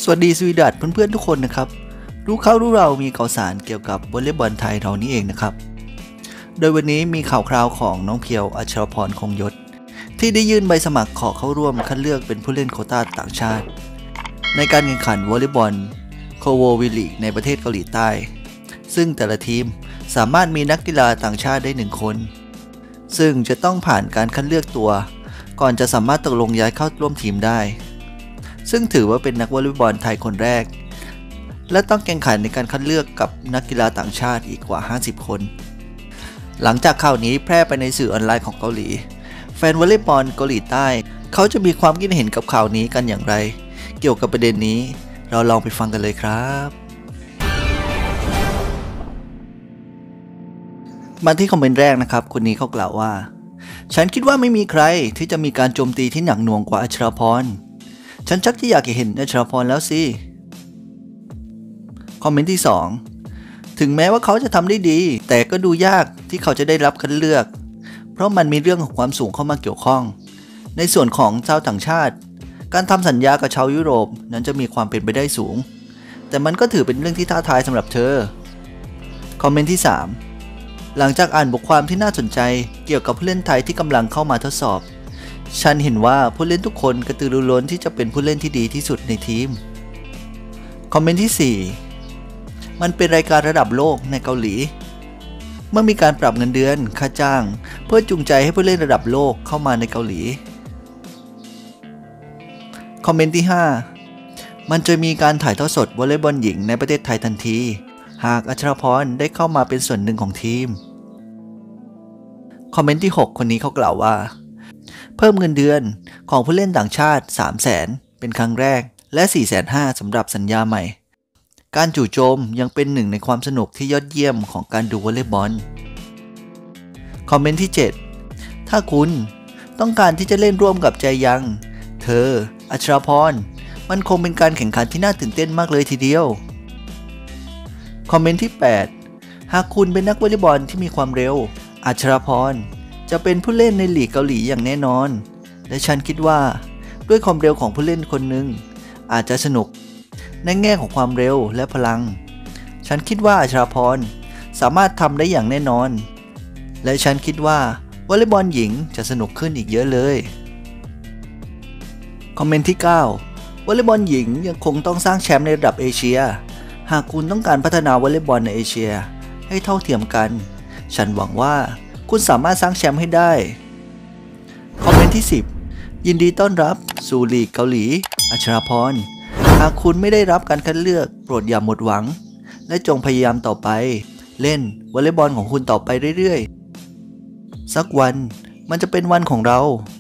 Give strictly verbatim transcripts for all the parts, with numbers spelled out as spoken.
สวัสดีสวีดัสเพื่อนๆทุกคนนะครับรู้เขารู้เรามีข่าวสารเกี่ยวกับวอลเลย์บอลไทยเรานี่เองนะครับโดยวันนี้มีข่าวคราวของน้องเพียวอัชรพรคงยศที่ได้ยื่นใบสมัครขอเข้าร่วมคัดเลือกเป็นผู้เล่นโควต้าต่างชาติในการแข่งขันวอลเลย์บอลโคโววิลีกในประเทศเกาหลีใต้ซึ่งแต่ละทีมสามารถมีนักกีฬาต่างชาติได้หนึ่งคนซึ่งจะต้องผ่านการคัดเลือกตัวก่อนจะสามารถตกลงย้ายเข้าร่วมทีมได้ซึ่งถือว่าเป็นนักวอลเลย์บอลไทยคนแรกและต้องแข่งขันในการคัดเลือกกับนักกีฬาต่างชาติอีกกว่าห้าสิบคนหลังจากข่าวนี้แพร่ไปในสื่อออนไลน์ของเกาหลีแฟนวอลเลย์บอลเกาหลีใต้เขาจะมีความคิดเห็นกับข่าวนี้กันอย่างไรเกี่ยวกับประเด็นนี้เราลองไปฟังกันเลยครับมาที่คอมเมนต์แรกนะครับคนนี้เขากล่าวว่าฉันคิดว่าไม่มีใครที่จะมีการโจมตีที่หนักหน่วงกว่าอัชรพรฉันชักจะอยากเห็นอัชรพรแล้วสิคอมเมนต์ที่สองถึงแม้ว่าเขาจะทำได้ดีแต่ก็ดูยากที่เขาจะได้รับคัดเลือกเพราะมันมีเรื่องของความสูงเข้ามาเกี่ยวข้องในส่วนของชาวต่างชาติการทำสัญญากับชาวยุโรปนั้นจะมีความเป็นไปได้สูงแต่มันก็ถือเป็นเรื่องที่ท้าทายสำหรับเธอคอมเมนต์ที่สามหลังจากอ่านบทความที่น่าสนใจเกี่ยวกับผู้เล่นไทยที่กำลังเข้ามาทดสอบฉันเห็นว่าผู้เล่นทุกคนกระตือรือร้นที่จะเป็นผู้เล่นที่ดีที่สุดในทีมคอมเมนต์ที่สี่มันเป็นรายการระดับโลกในเกาหลีเมื่อมีการปรับเงินเดือนค่าจ้างเพื่อจูงใจให้ผู้เล่นระดับโลกเข้ามาในเกาหลีคอมเมนต์ที่ห้ามันจะมีการถ่ายทอดสดวอลเลย์บอลหญิงในประเทศไทยทันทีหากอัชรพรได้เข้ามาเป็นส่วนหนึ่งของทีมคอมเมนต์ที่หกคนนี้เขากล่าวว่าเพิ่มเงินเดือนของผู้เล่นต่างชาติ สามแสน เป็นครั้งแรกและ สี่แสนห้าหมื่น สำหรับสัญญาใหม่การจู่โจมยังเป็นหนึ่งในความสนุกที่ยอดเยี่ยมของการดูวอลเลย์บอลคอมเมนต์ที่เจ็ดถ้าคุณต้องการที่จะเล่นร่วมกับใจยังเธออัชรพรมันคงเป็นการแข่งขันที่น่าตื่นเต้นมากเลยทีเดียวคอมเมนต์ที่แปดหากคุณเป็นนักวอลเลย์บอลที่มีความเร็วอัชรพรจะเป็นผู้เล่นในลีกเกาหลีอย่างแน่นอนและฉันคิดว่าด้วยความเร็วของผู้เล่นคนหนึ่งอาจจะสนุกในแง่ของความเร็วและพลังฉันคิดว่าอัชรพรสามารถทำได้อย่างแน่นอนและฉันคิดว่าวอลเลย์บอลหญิงจะสนุกขึ้นอีกเยอะเลยคอมเมนต์ที่เก้าวอลเลย์บอลหญิงยังคงต้องสร้างแชมป์ในระดับเอเชียหากคุณต้องการพัฒนาวอลเลย์บอลในเอเชียให้เท่าเทียมกันฉันหวังว่าคุณสามารถสร้างแชมป์ให้ได้คอมเมนต์ที่สิบยินดีต้อนรับสู่ลีกเกาหลีอัชรพรหากคุณไม่ได้รับการคัดเลือกโปรดอย่าหมดหวังและจงพยายามต่อไปเล่นวอลเลย์บอลของคุณต่อไปเรื่อยๆสักวันมันจะเป็นวันของเรา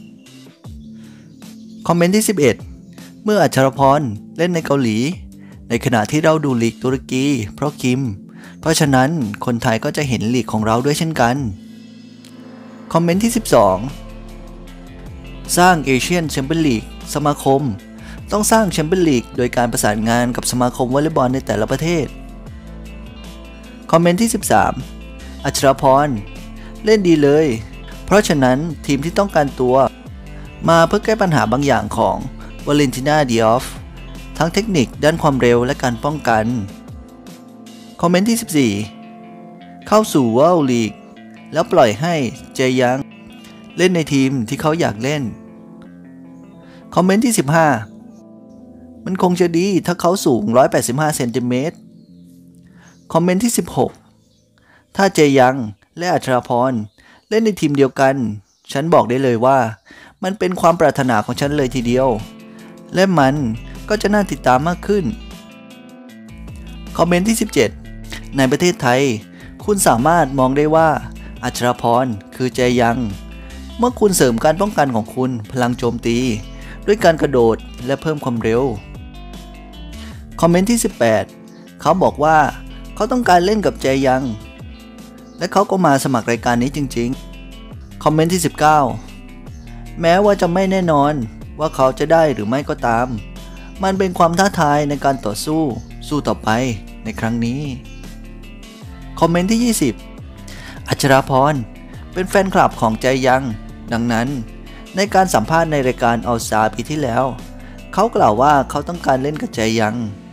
คอมเมนต์ที่สิบเอ็ดเมื่ออัชรพรเล่นในเกาหลีในขณะที่เราดูลีกตุรกีเพราะคิมเพราะฉะนั้นคนไทยก็จะเห็นลีกของเราด้วยเช่นกันคอมเมนต์ที่สิบสองสร้างเอเชียนแชมเปี้ยนลีกสมาคมต้องสร้างแชมเปี้ยนลีกโดยการประสานงานกับสมาคมวอลเลย์บอลในแต่ละประเทศคอมเมนต์ที่สิบสามอัชรพรเล่นดีเลยเพราะฉะนั้นทีมที่ต้องการตัวมาเพื่อแก้ปัญหาบางอย่างของวาเลนตินาดิออฟทั้งเทคนิคด้านความเร็วและการป้องกันคอมเมนต์ที่สิบสี่เข้าสู่ World League แล้วปล่อยให้เจยังเล่นในทีมที่เขาอยากเล่นคอมเมนต์ที่สิบห้ามันคงจะดีถ้าเขาสูงหนึ่งร้อยแปดสิบห้าเซนติเมตรคอมเมนต์ที่สิบหกถ้าเจยังและอัชรพรเล่นในทีมเดียวกันฉันบอกได้เลยว่ามันเป็นความปรารถนาของฉันเลยทีเดียวและมันก็จะน่าติดตามมากขึ้นคอมเมนต์ที่สิบเจ็ดในประเทศไทยคุณสามารถมองได้ว่าอัชรพรคือเจยังเมื่อคุณเสริมการป้องกันของคุณพลังโจมตีด้วยการกระโดดและเพิ่มความเร็วคอมเมนต์ที่สิบแปดเขาบอกว่าเขาต้องการเล่นกับเจยังและเขาก็มาสมัครรายการนี้จริงๆคอมเมนต์ที่สิบเก้าแม้ว่าจะไม่แน่นอนว่าเขาจะได้หรือไม่ก็ตามมันเป็นความท้าทายในการต่อสู้สู้ต่อไปในครั้งนี้คอมเมนต์ที่ยี่สิบอัชรพรเป็นแฟนคลับของใจยังดังนั้นในการสัมภาษณ์ในรายการ All Star ปีที่แล้วเขากล่าวว่าเขาต้องการเล่นกับแจยัง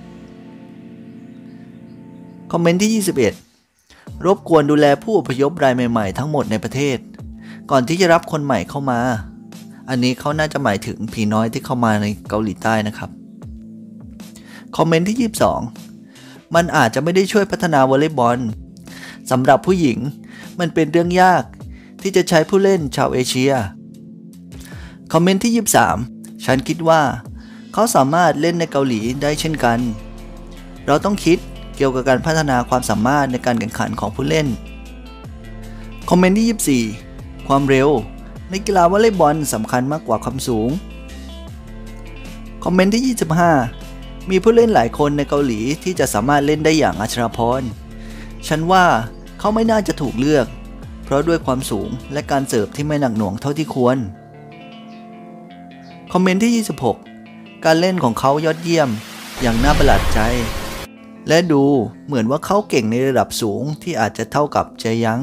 คอมเมนต์ที่ยี่สิบเอ็ดรบกวนดูแลผู้อพยพรายใหม่ๆทั้งหมดในประเทศก่อนที่จะรับคนใหม่เข้ามาอันนี้เขาน่าจะหมายถึงผีน้อยที่เข้ามาในเกาหลีใต้นะครับคอมเมนต์ที่ยี่สิบสองมันอาจจะไม่ได้ช่วยพัฒนาวอลเลย์บอลสำหรับผู้หญิงมันเป็นเรื่องยากที่จะใช้ผู้เล่นชาวเอเชียคอมเมนต์ที่ยี่สิบสามฉันคิดว่าเขาสามารถเล่นในเกาหลีได้เช่นกันเราต้องคิดเกี่ยวกับการพัฒนาความสามารถในการแข่งขันของผู้เล่นคอมเมนต์ที่ยี่สิบสี่ความเร็วในกีฬาวอลเลย์บอลสำคัญมากกว่าความสูงคอมเมนต์ที่ยี่สิบห้ามีผู้เล่นหลายคนในเกาหลีที่จะสามารถเล่นได้อย่างอัชราพรฉันว่าเขาไม่น่าจะถูกเลือกเพราะด้วยความสูงและการเสิร์ฟที่ไม่หนักหน่วงเท่าที่ควรคอมเมนต์ที่ยี่สิบหกการเล่นของเขายอดเยี่ยมอย่างน่าประหลาดใจและดูเหมือนว่าเขาเก่งในระดับสูงที่อาจจะเท่ากับแจยัง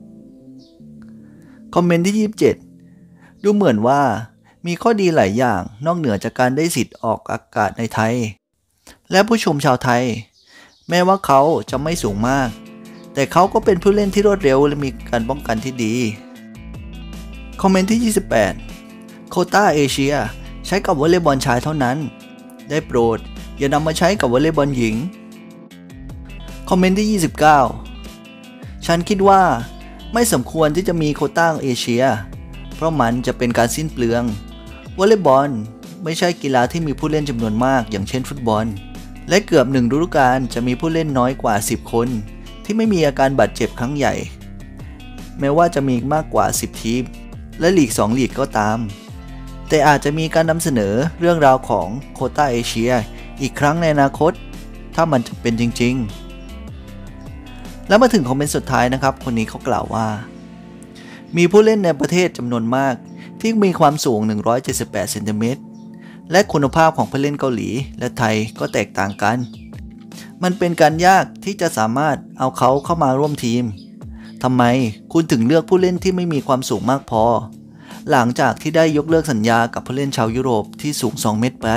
คอมเมนต์ที่ยี่สิบเจ็ดดูเหมือนว่ามีข้อดีหลายอย่างนอกเหนือจากการได้สิทธิ์ออกอากาศในไทยและผู้ชมชาวไทยแม้ว่าเขาจะไม่สูงมากแต่เขาก็เป็นผู้เล่นที่รวดเร็วและมีการป้องกันที่ดีคอมเมนต์ที่ยี่สิบแปดโควต้าเอเชียใช้กับวอลเลย์บอลชายเท่านั้นได้โปรดอย่านำมาใช้กับวอลเลย์บอลหญิงคอมเมนต์ที่ยี่สิบเก้าฉันคิดว่าไม่สมควรที่จะมีโควต้าเอเชียเพราะมันจะเป็นการสิ้นเปลืองวอลเลย์บอลไม่ใช่กีฬาที่มีผู้เล่นจำนวนมากอย่างเช่นฟุตบอลและเกือบหนึ่งฤดูกาลจะมีผู้เล่นน้อยกว่าสิบคนที่ไม่มีอาการบาดเจ็บครั้งใหญ่แม้ว่าจะมีมากกว่าสิบทีมและลีกสองลีกก็ตามแต่อาจจะมีการนำเสนอเรื่องราวของโควต้าเอเชียอีกครั้งในอนาคตถ้ามันจะเป็นจริงๆแล้วมาถึงคอมเมนต์สุดท้ายนะครับคนนี้เขากล่าวว่ามีผู้เล่นในประเทศจำนวนมากที่มีความสูงหนึ่งร้อยเจ็ดสิบแปดเซนติเมตรและคุณภาพของผู้เล่นเกาหลีและไทยก็แตกต่างกันมันเป็นการยากที่จะสามารถเอาเขาเข้ามาร่วมทีมทำไมคุณถึงเลือกผู้เล่นที่ไม่มีความสูงมากพอหลังจากที่ได้ยกเลิกสัญญากับผู้เล่นชาวยุโรปที่สูงสองเมตรไป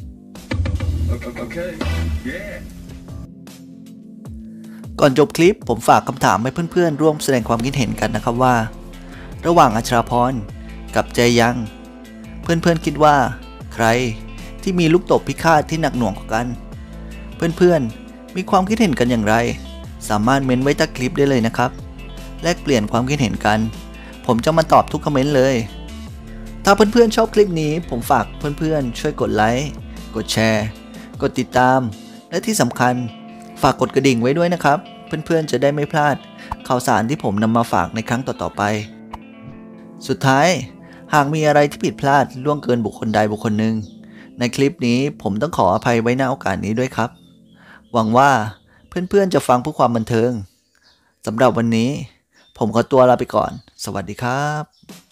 okay. yeah. ก่อนจบคลิปผมฝากคำถามให้เพื่อนๆร่วมแสดงความคิดเห็นกันนะครับว่าระหว่างอัชราพรกับแจยังเพื่อนๆคิดว่าใครที่มีลูกตบพิฆาตที่หนักหน่วงกว่ากันเพื่อนๆมีความคิดเห็นกันอย่างไรสามารถเม้นไว้ใต้คลิปได้เลยนะครับแลกเปลี่ยนความคิดเห็นกันผมจะมาตอบทุกคอมเมนต์เลยถ้าเพื่อนๆชอบคลิปนี้ผมฝากเพื่อนๆช่วยกดไลค์กดแชร์กดติดตามและที่สำคัญฝากกดกระดิ่งไว้ด้วยนะครับเพื่อนๆจะได้ไม่พลาดข่าวสารที่ผมนำมาฝากในครั้งต่อๆไปสุดท้ายหากมีอะไรที่ผิดพลาดล่วงเกินบุคคลใดบุคคลหนึ่งในคลิปนี้ผมต้องขออภัยไว้ณโอกาสนี้ด้วยครับหวังว่าเพื่อนๆจะฟังเพื่อความบันเทิงสำหรับวันนี้ผมขอตัวลาไปก่อนสวัสดีครับ